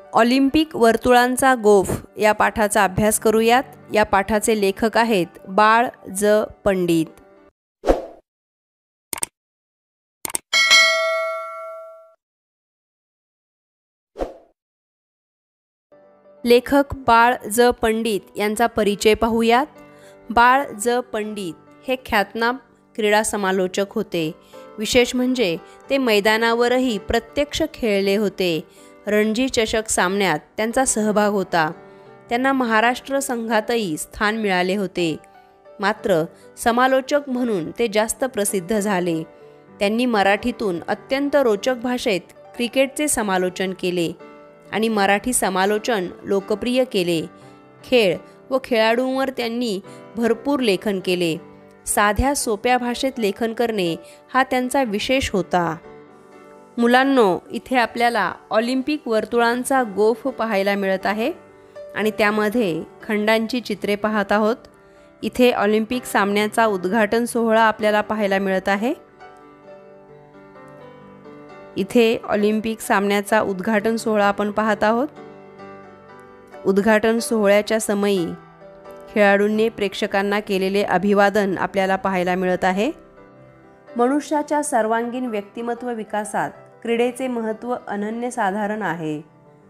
Olympic वर्तुळांचा गोफ या पाठाचा अभ्यास करूयात। या पाठाचे लेखक आहेत बाळ ज पंडित। लेखक बाळ ज पंडित यांचा परिचय पाहूयात। बाळ ज पंडित हे ख्यातनाम क्रीडा समालोचक होते। विशेष म्हणजे ते मैदानावरही प्रत्यक्ष खेळले होते। रणजी चषक सामन्यात त्यांचा सहभाग होता। त्यांना महाराष्ट्र संघातही स्थान मिळाले होते। मात्र समालोचक म्हणून ते जास्त प्रसिद्ध झाले। त्यांनी मराठीतून अत्यंत रोचक भाषेत क्रिकेटचे समालोचन केले आणि मराठी समालोचन लोकप्रिय केले। खेळ व खेळाडूंवर त्यांनी भरपूर लेखन केले। साध्या सोप्या भाषेत लेखन करणे हा त्यांचा विशेष होता। मुलांनो, इथे आपल्याला ऑलिम्पिक वर्तुळांचा गोफ पाहायला मिळत आहे आणि त्यामध्ये खंडांची चित्रे पाहत आहोत। इथे ऑलिम्पिक सामन्याचा उद्घाटन सोहळा आपल्याला पाहायला मिळत आहे। इथे ऑलिम्पिक सामन्याचा उद्घाटन सोहळा आपण पाहत आहोत। उद्घाटन सोहळ्याच्या समयी खेळाडूंनी प्रेक्षकांना केलेले अभिवादन आपल्याला पाहायला मिळत आहे। मनुष्याच्या सर्वांगीण व्यक्तिमत्व विकासात क्रीडेचे महत्त्व अनन्यसाधारण आहे।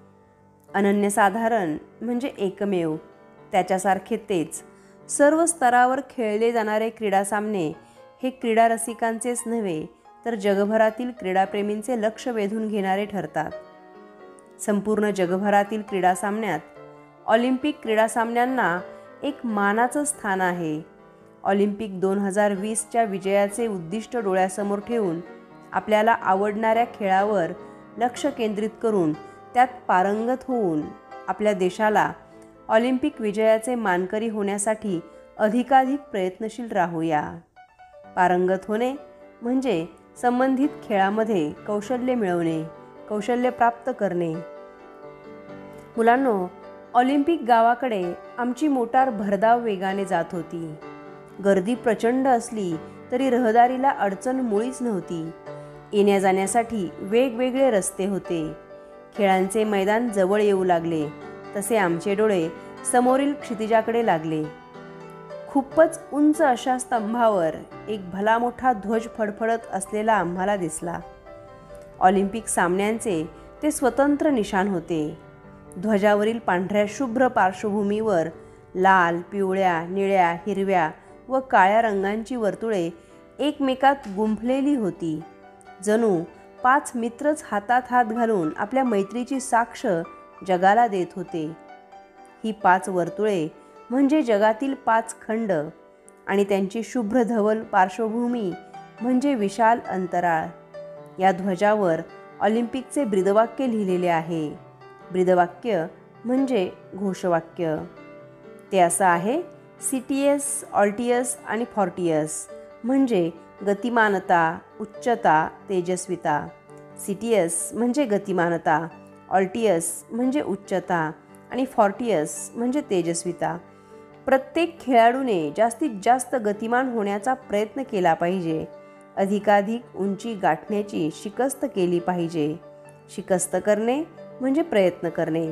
अनन्यसाधारण म्हणजे एकमेव, त्याच्यासारखे तेच। सर्व स्तरावर खेळले जाणारे क्रीडा सामने हे क्रीडा रसिकांचेच नव्हे तर जगभरातील क्रीडाप्रेमींचे लक्ष वेधून घेणारे ठरतात। संपूर्ण जगभरातील क्रीडा सामन्यात ऑलिम्पिक क्रीडा सामन्यांना एक मानाचं स्थान आहे। ऑलिम्पिक 2020च्या विजयाचे उद्दिष्ट डोळ्यासमोर ठेवून आपल्याला आवडणाऱ्या खेळावर लक्ष केंद्रित करून त्यात पारंगत होऊन आपल्या देशाला ऑलिम्पिक विजयाचे मानकरी होण्यासाठी अधिकाधिक प्रयत्नशील राहूया। पारंगत होणे म्हणजे संबंधित खेळामध्ये कौशल्य मिळवणे, कौशल्य प्राप्त करणे। मुलांनो, ऑलिम्पिक गावाकडे आमची मोटार भरधाव वेगाने जात होती। गर्दी प्रचंड असली तरी रहदारीला अडचण मुळीच नव्हती। येण्या जाण्यासाठी वेगवेगळे रस्ते होते। खेळांचे मैदान जवळ येऊ लागले तसे आमचे डोळे समोरील क्षितिजाकडे लागले। खूपच उंच अशा स्तंभावर एक भला मोठा ध्वज फडफडत असलेला आम्हाला दिसला। ऑलिम्पिक सामन्यांचे ते स्वतंत्र निशाण होते। ध्वजावरील पांढऱ्या शुभ्र पार्श्वभूमीवर लाल, पिवळ्या, निळ्या, हिरव्या व काळ्या रंगांची वर्तुळे एकमेकात गुंफलेली होती। जणू 5 मित्रच हातात हात घालून आपल्या मैत्रीची साक्ष जगाला देत होते। ही 5 वर्तुळे म्हणजे जगातील 5 खंड आणि त्यांची शुभ्र धवल पार्श्वभूमी म्हणजे विशाल अंतराळ। या ध्वजावर ऑलिम्पिकचे ब्रीदवाक्य लिहिलेले आहे। ब्रीदवाक्य म्हणजे घोषवाक्य। ते असं आहे: सिटियस, ऑल्टियस आणि फॉर्टियस म्हणजे गतिमानता, उच्चता, तेजस्विता। सिटियस म्हणजे गतिमानता, ऑल्टियस म्हणजे उच्चता आणि फॉर्टियस म्हणजे तेजस्विता। प्रत्येक खेळाडूने जास्तीत जास्त गतिमान होण्याचा प्रयत्न केला पाहिजे। अधिकाधिक उंची गाठण्याची शिकस्त केली पाहिजे। शिकस्त करणे म्हणजे प्रयत्न करणे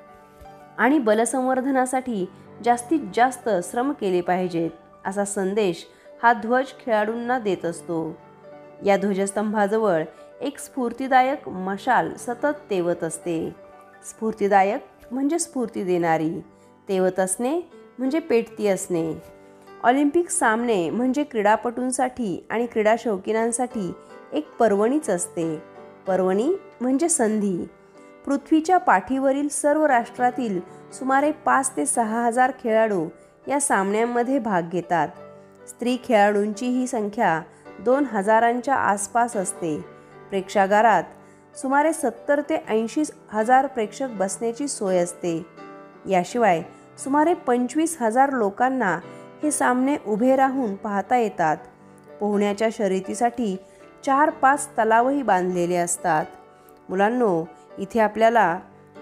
आणि बलसंवर्धनासाठी जास्तीत जास्त श्रम केले पाहिजेत असा संदेश हा ध्वज खेळाडूंना देत असतो। या ध्वजस्तंभाजवळ एक स्फूर्तिदायक मशाल सतत तेवत असते। स्फूर्तिदायक म्हणजे स्फूर्ती देणारी, तेवत असणे म्हणजे पेटती असणे। ऑलिम्पिक सामने म्हणजे क्रीडापटूंसाठी आणि क्रीडा शौकीनांसाठी एक पर्वणीच असते। पर्वणी म्हणजे संधी। पृथ्वीच्या पाठीवरील सर्व राष्ट्रातील सुमारे 5 ते 6 हजार खेळाडू या सामन्यांमध्ये भाग घेतात। स्त्री खेळाडूंची ही संख्या 2000च्या आसपास असते। प्रेक्षागारात सुमारे 70 ते 80 हजार प्रेक्षक बसण्याची सोय असते। याशिवाय सुमारे 25,000 लोकांना हे सामने उभे राहून पाहता येतात। पोहण्याच्या शर्यतीसाठी 4-5 तलावही बांधलेले असतात। मुलांनो, इथे आपल्याला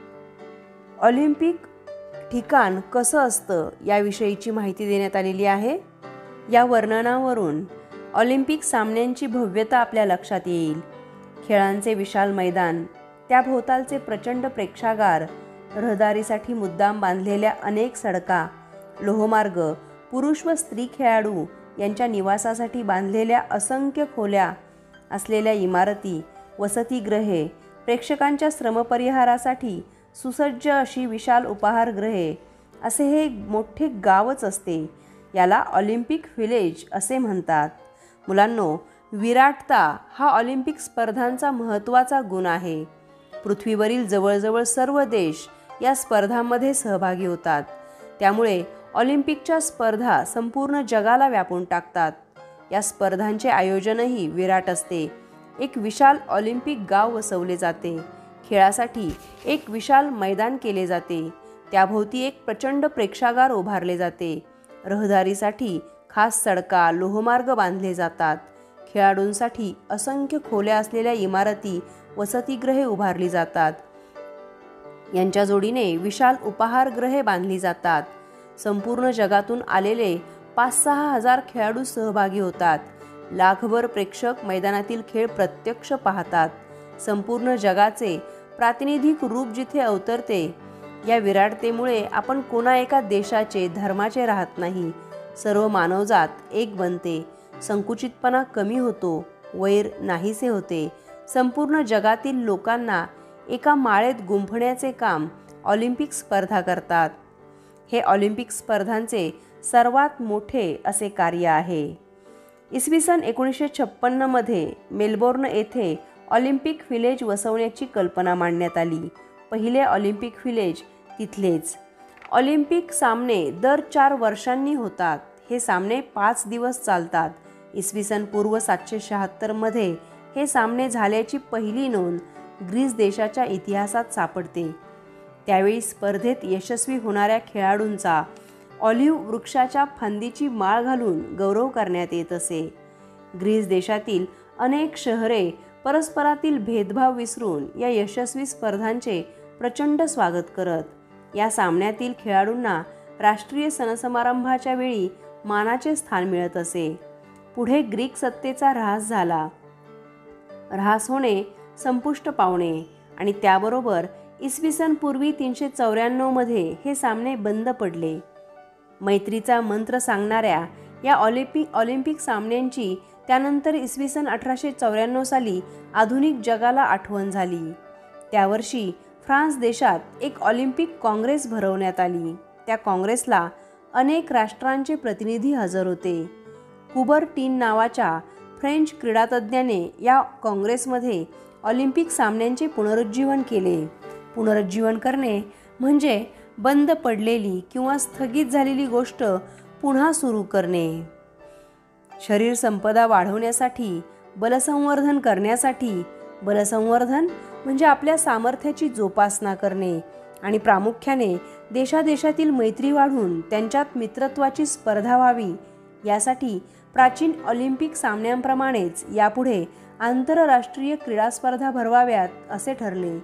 ऑलिम्पिक ठिकाण कसं असतं याविषयीची माहिती देण्यात आलेली आहे। या वर्णनावरून ऑलिम्पिक सामन्यांची भव्यता आपल्या लक्षात येईल। खेळांचे विशाल मैदान, त्याभोवतालचे प्रचंड प्रेक्षागार, रहदारीसाठी मुद्दाम बांधलेल्या अनेक सडका, लोहमार्ग, पुरुष व स्त्री खेळाडू यांच्या निवासासाठी बांधलेल्या असंख्य खोल्या असलेल्या इमारती, वसतिगृहे, प्रेक्षकांच्या श्रमपरिहारासाठी सुसज्ज अशी विशाल उपाहारगृहे, असे हे एक मोठे गावच असते. याला ऑलिम्पिक व्हिलेज असे म्हणतात. मुलांनो, विराटता हा ऑलिम्पिक स्पर्धांचा महत्त्वाचा गुण आहे. पृथ्वीवरील जवळजवळ सर्व देश या स्पर्धांमध्ये सहभागी होतात. त्यामुळे ऑलिम्पिकच्या स्पर्धा संपूर्ण जगाला व्यापून टाकतात. या स्पर्धांचे आयोजनही विराट असते. एक विशाल ऑलिम्पिक गाव वसवले जाते. खेळासाठी एक विशाल मैदान केले जाते. त्याभोवती एक प्रचंड प्रेक्षागार उभारले जाते. रहदारीसाठी खास सडका, लोहमार्ग बांधले जातात. खेळाडूंसाठी असंख्य खोल्या असलेल्या इमारती, वसतिगृहे उभारली जातात. यांच्या जोडीने विशाल उपाहारगृहे बांधली जातात. संपूर्ण जगातून आलेले 5-6 हजार खेळाडू सहभागी होतात. लाखभर प्रेक्षक मैदानातील खेळ प्रत्यक्ष पाहतात. संपूर्ण जगाचे प्रातिनिधिक रूप जिथे अवतरते. या विराटतेमुळे आपण कोणा एका देशाचे, धर्माचे राहत नाही. सर्व मानवजात एक बनते. संकुचितपणा कमी होतो. वैर नाहीसे होते. संपूर्ण जगातील लोकांना एका माळेत गुंफण्याचे काम ऑलिम्पिक स्पर्धा करतात. हे ऑलिम्पिक स्पर्धांचे सर्वात मोठे असे कार्य आहे. इसवी सन 1956 मध्ये मेलबोर्न येथे ऑलिम्पिक व्हिलेज वसवण्याची कल्पना मांडण्यात आली. पहिले ऑलिम्पिक व्हिलेज तिथलेच. ऑलिम्पिक सामने दर 4 वर्षांनी होतात. हे सामने 5 दिवस चालतात. इसवी सन पूर्व 776 मध्ये हे सामने झाल्याची पहिली नोंद ग्रीस देशाच्या इतिहासात सापडते. त्यावेळी स्पर्धेत यशस्वी होणाऱ्या खेळाडूंचा ऑलिव्ह वृक्षाच्या फांदीची माळ घालून गौरव करण्यात येत असे. ग्रीस देशातील अनेक शहरे परस्परातील भेदभाव विसरून या यशस्वी स्पर्धांचे प्रचंड स्वागत करत. या सामन्यातील खेळाडूंना राष्ट्रीय सणसमारंभाच्या वेळी मानाचे स्थान मिळत असे. पुढे ग्रीक सत्तेचा ऱ्हास झाला. ऱ्हास होणे, संपुष्ट पावणे आणि त्याबरोबर इसवी सन पूर्वी 394 मध्ये हे सामने बंद पडले. मैत्रीचा मंत्र सांगणाऱ्या या ऑलिम्पिक सामन्यांची त्यानंतर इसवी सन 1894 साली आधुनिक जगाला आठवण झाली. त्या वर्षी फ्रान्स देशात एक ऑलिम्पिक काँग्रेस भरवण्यात आली. त्या काँग्रेसला अनेक राष्ट्रांचे प्रतिनिधी हजर होते. कुबर्टीन नावाच्या फ्रेंच क्रीडातज्ञाने या काँग्रेसमध्ये ऑलिम्पिक सामन्यांचे पुनरुज्जीवन केले. पुनरुज्जीवन करणे म्हणजे बंद पडलेली किंवा स्थगित झालेली गोष्ट पुन्हा सुरू करणे. शरीर संपदा वाढवण्यासाठी, बलसंवर्धन करण्यासाठी. बलसंवर्धन म्हणजे आपल्या सामर्थ्याची जोपासना करणे आणि प्रामुख्याने देशादेशातील मैत्री वाढून त्यांच्यात मित्रत्वाची स्पर्धा व्हावी, यासाठी प्राचीन ऑलिम्पिक सामन्यांप्रमाणेच यापुढे आंतरराष्ट्रीय क्रीडा स्पर्धा भरवाव्यात असे ठरले.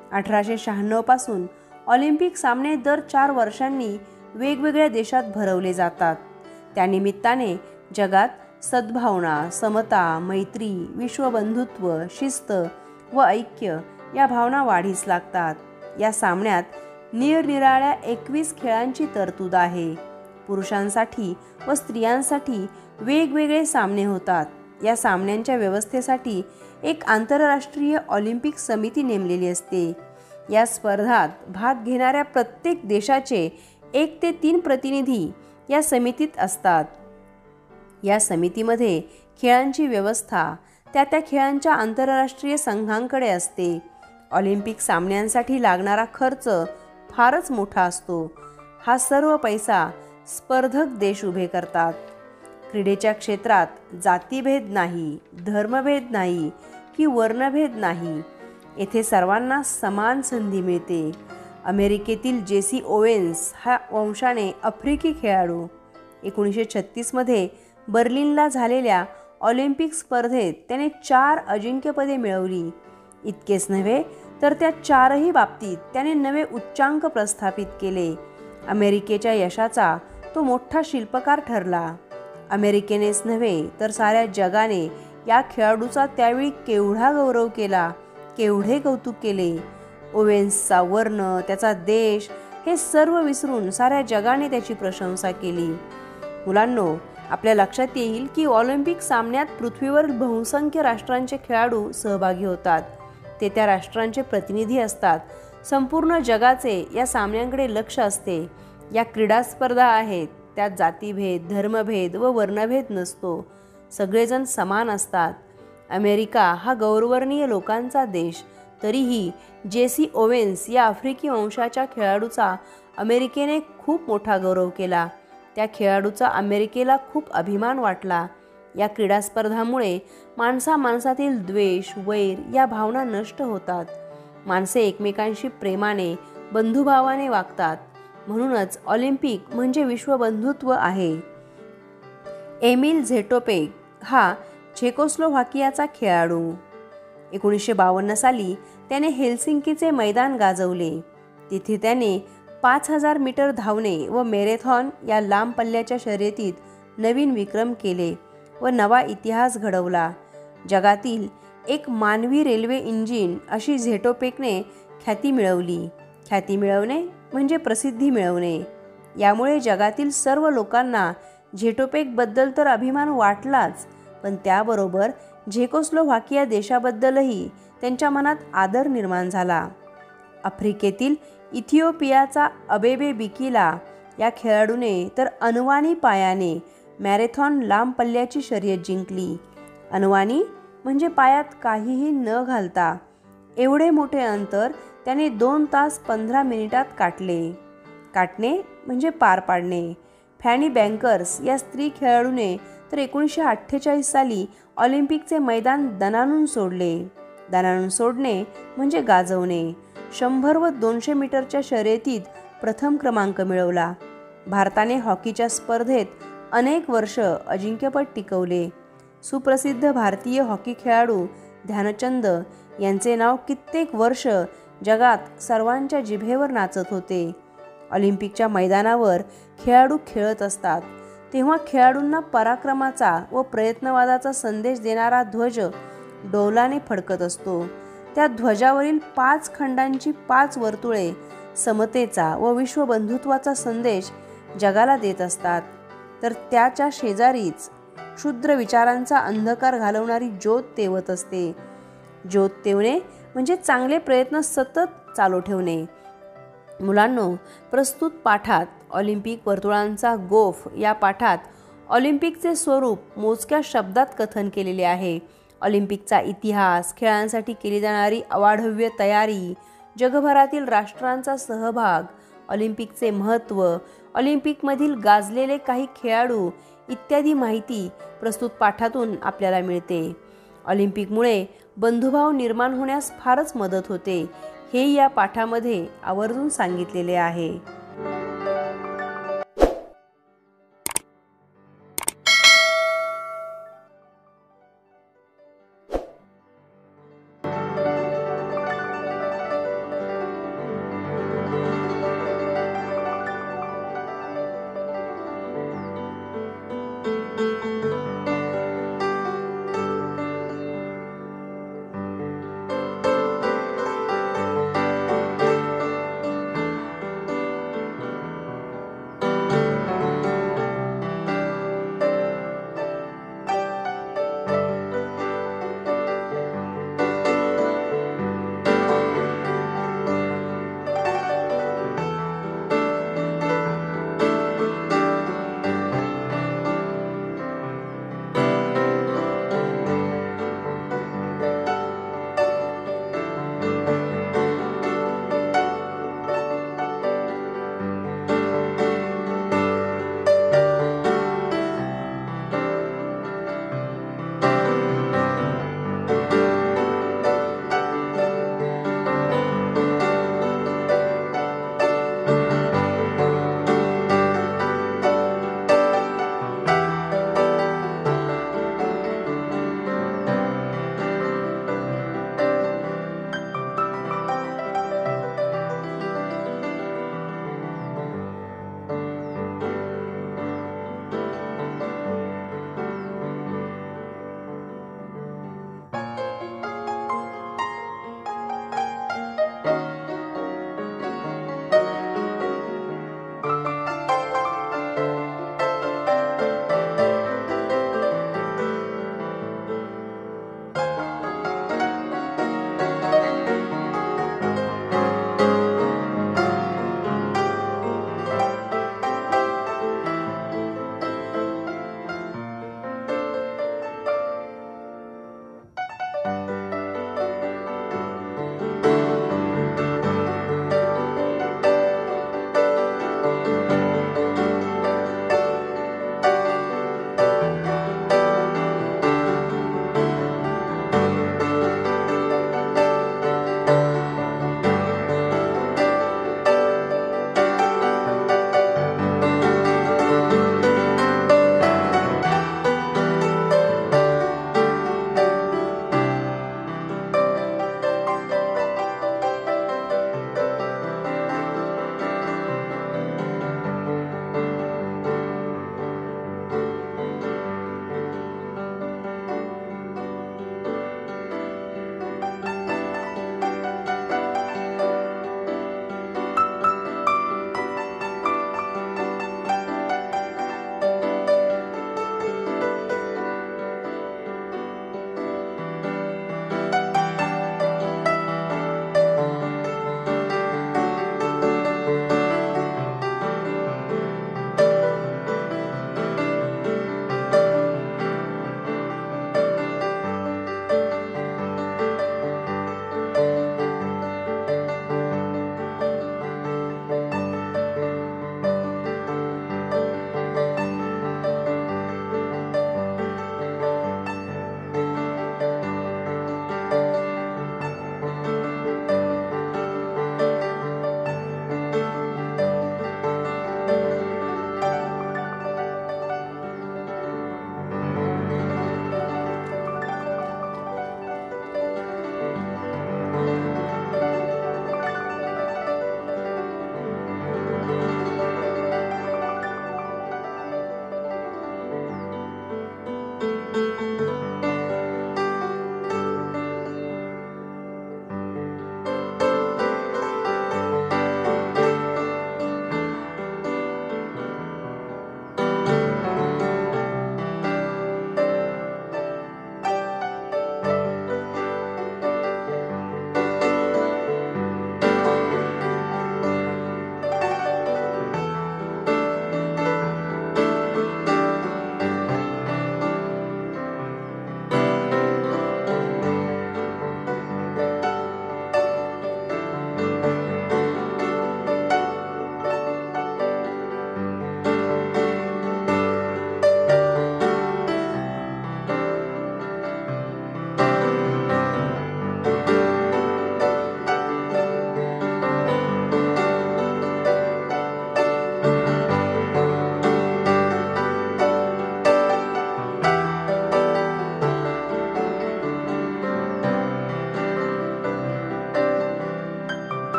1896 पासून ऑलिम्पिक सामने दर 4 वर्षांनी वेगवेगळ्या देशात भरवले जातात. त्यानिमित्ताने जगात सद्भावना, समता, मैत्री, विश्वबंधुत्व, शिस्त व ऐक्य या भावना वाढीस लागतात. या सामन्यात निरनिराळ्या 21 खेळांची तरतूद आहे. पुरुषांसाठी व स्त्रियांसाठी वेगवेगळे सामने होतात. या सामन्यांच्या व्यवस्थेसाठी एक आंतरराष्ट्रीय ऑलिम्पिक समिती नेमलेली असते. या स्पर्धात भाग घेणाऱ्या प्रत्येक देशाचे 1 ते 3 प्रतिनिधी या समितीत असतात. या समितीमध्ये खेळांची व्यवस्था त्या खेळांच्या आंतरराष्ट्रीय संघांकडे असते. ऑलिम्पिक सामन्यांसाठी लागणारा खर्च फारच मोठा असतो. हा सर्व पैसा स्पर्धक देश उभे करतात. क्रीडेच्या क्षेत्रात जातीभेद नाही, धर्मभेद नाही की वर्णभेद नाही. येथे सर्वांना समान संधी मिळते. अमेरिकेतील जेसी ओवेन्स हा वंशाने आफ्रिकी खेळाडू 1936 मध्ये बर्लिनला झालेल्या ऑलिम्पिक स्पर्धेत त्याने 4 अजिंक्यपदे मिळवली. इतकेच नव्हे तर त्या 4ही बाबतीत त्याने नवे उच्चांक प्रस्थापित केले. अमेरिकेच्या यशाचा तो मोठा शिल्पकार ठरला. अमेरिकेनेच नव्हे तर साऱ्या जगाने या खेळाडूचा त्यावेळी केवढा गौरव केला केवढे कौतुक केले. ओवेन्सचा वर्ण, त्याचा देश हे सर्व विसरून साऱ्या जगाने त्याची प्रशंसा केली. मुलांनो, आपल्या लक्षात येईल की ऑलिम्पिक सामन्यात पृथ्वीवर बहुसंख्य राष्ट्रांचे खेळाडू सहभागी होतात. ते त्या राष्ट्रांचे प्रतिनिधी असतात. संपूर्ण जगाचे या सामन्यांकडे लक्ष असते. या क्रीडा स्पर्धा आहेत, त्यात जातीभेद, धर्मभेद व वर्णभेद नसतो. सगळेजण समान असतात. अमेरिका हा गौरवर्णीय लोकांचा देश, तरीही जेसी ओवेन्स या आफ्रिकी वंशाच्या खेळाडूचा अमेरिकेने खूप मोठा गौरव केला. त्या खेळाडूचा अमेरिकेला खूप अभिमान वाटला. या क्रीडा स्पर्धांमुळे माणसामाणसातील द्वेष, वैर या भावना नष्ट होतात. माणसे एकमेकांशी प्रेमाने, बंधुभावाने वागतात. म्हणूनच ऑलिम्पिक म्हणजे विश्वबंधुत्व आहे. एमिल झेटोपेक हा चेकोस्लोव्हाकियाचा खेळाडू. 1952 साली त्याने हेल्सिंकीचे मैदान गाजवले. तिथे त्याने 5000 मीटर धावणे व मॅरेथॉन या लांब पल्ल्याच्या शर्यतीत नवीन विक्रम केले व नवा इतिहास घडवला. जगातील एक मानवी रेल्वे इंजिन अशी झेटोपेकने ख्याती मिळवली. ख्याती मिळवणे म्हणजे प्रसिद्धी मिळवणे. यामुळे जगातील सर्व लोकांना झेटोपेकबद्दल तर अभिमान वाटलाच, पण त्याबरोबर झेकोस्लोव्हाकिया देशाबद्दलही त्यांच्या मनात आदर निर्माण झाला. आफ्रिकेतील इथिओपियाचा अबेबे बिकिला या खेळाडूने तर अनवाणी पायाने मॅरेथॉन लांब पल्ल्याची शर्यत जिंकली. अनवाणी म्हणजे पायात काहीही न घालता. एवढे मोठे अंतर त्याने 2 तास 15 मिनिटात काटणे म्हणजे पार पाडणे. फॅनी बँकर्स या स्त्री खेळाडूने तर 1948 साली ऑलिम्पिकचे मैदान दणाणून सोडले. दणाणून सोडणे म्हणजे गाजवणे. 100 व 200 मीटरच्या शर्यतीत प्रथम क्रमांक मिळवला. भारताने हॉकीच्या स्पर्धेत अनेक वर्ष अजिंक्यपद टिकवले. सुप्रसिद्ध भारतीय हॉकी खेळाडू ध्यानचंद यांचे नाव कित्येक वर्ष जगात सर्वांच्या जिभेवर नाचत होते. ऑलिम्पिकच्या मैदानावर खेळाडू खेळत असतात तेव्हा खेळाडूंना पराक्रमाचा व प्रयत्नवादाचा संदेश देणारा ध्वज डौलाने फडकत असतो. त्या ध्वजावरील 5 खंडांची 5 वर्तुळे समतेचा व विश्वबंधुत्वाचा संदेश जगाला देत असतात. तर त्याच्या शेजारीच क्षुद्र विचारांचा अंधकार घालवणारी ज्योत तेवत असते. ज्योत तेवणे म्हणजे चांगले प्रयत्न सतत चालू ठेवणे. मुलांनो, प्रस्तुत पाठात ऑलिम्पिक वर्तुळांचा गोफ या पाठात ऑलिम्पिकचे स्वरूप मोजक्या शब्दात कथन केलेले आहे. ऑलिम्पिकचा इतिहास, खेळांसाठी केली जाणारी अवाढव्य तयारी, जगभरातील राष्ट्रांचा सहभाग, ऑलिम्पिकचे महत्त्व, ऑलिम्पिकमधील गाजलेले काही खेळाडू इत्यादी माहिती प्रस्तुत पाठातून आपल्याला मिळते. ऑलिम्पिकमुळे बंधुभाव निर्माण होण्यास फारच मदत होते, हे या पाठामध्ये आवर्जून सांगितलेले आहे.